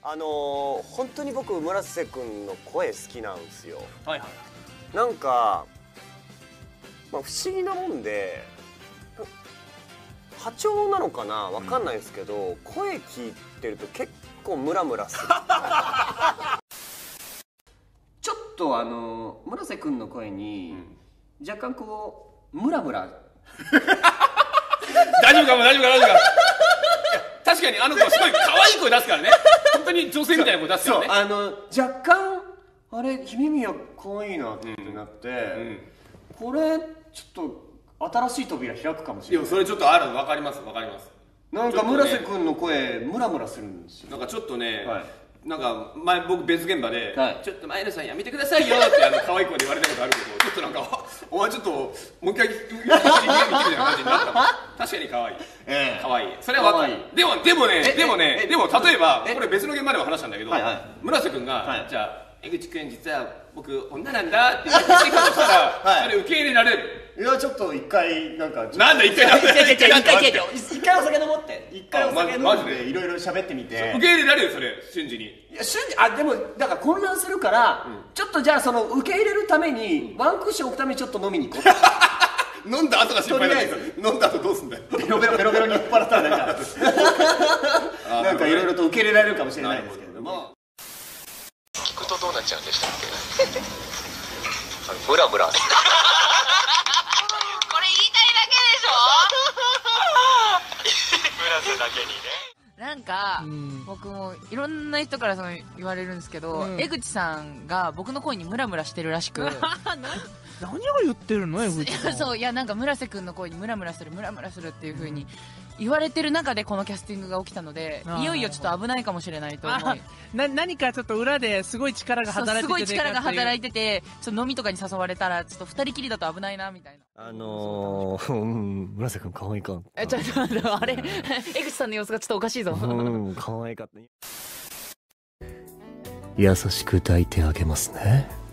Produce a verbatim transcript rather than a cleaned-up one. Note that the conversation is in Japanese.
あのー、本当に僕村瀬君の声好きなんですよ。はいはい。なんか、まあ、不思議なもんで波長なのかなわかんないですけど、うん、声聞いてると結構ムラムラする。ちょっとあの村瀬君の声に、うん、若干こうムラムラ大丈夫かも大丈夫か大丈夫か確かにあの子すごい可愛い声出すからね。本当に女性みたいな声出すからね。 そう、あの若干あれ姫宮可愛いなってなって、うんうん、これちょっと新しい扉開くかもしれない。 いやそれちょっとあるの分かります分かります。 なんか村瀬君の声ムラムラするんですよ。 なんかちょっとね、はい、なんか前僕別現場で、はい、ちょっと前野さんやめてくださいよってあの可愛い声で言われたことあるけど、ちょっとなんかお前ちょっともう一回見てみたいな感じになった。確かに可愛い、えー、可愛いそれは分かる。でもでもねでもねでも例えばこれ別の現場でも話したんだけど、はいはい、村瀬君が、はい、じゃあ江口君実は僕女なんだって言ってきたとしたら、はい、それ受け入れられる？ いやちょっと一回なんかなんだ一回なんだ一回一回お酒飲もうって一回お酒飲んでいろいろ喋ってみて受け入れられるそれ瞬時に。 いや瞬時あでもだから混乱するから、うん、ちょっとじゃあその受け入れるために、うん、ワンクッション置くためにちょっと飲みに行こう。 飲んだ後が心配なんですよ。飲んだ後どうすんだよ。 ベロベロベロベロに酔っ払ったらなんかなんかいろいろと受け入れられるかもしれないですけれども。 聞くとどうなっちゃうんでしたっけ？ムラムラ。これ言いたいだけでしょ？村瀬だけにね。 なんか、うん、僕もいろんな人からその言われるんですけど、うん、江口さんが僕の声にムラムラしてるらしく。 何を言ってるの江口さん。 そういやなんか村瀬君の声にムラムラするムラムラするっていう風に言われてる中でこのキャスティングが起きたので、いよいよちょっと危ないかもしれないと思い。 な何かちょっと裏ですごい力が働いてて、 すごい力が働いてて、ちょっと飲みとかに誘われたらちょっと二人きりだと危ないなみたいな。 あのー、うん、村瀬君可愛いか。 えちょっと待ってあれ江口さんの様子がちょっとおかしいぞ。 うん可愛かった。優しく抱いてあげますね。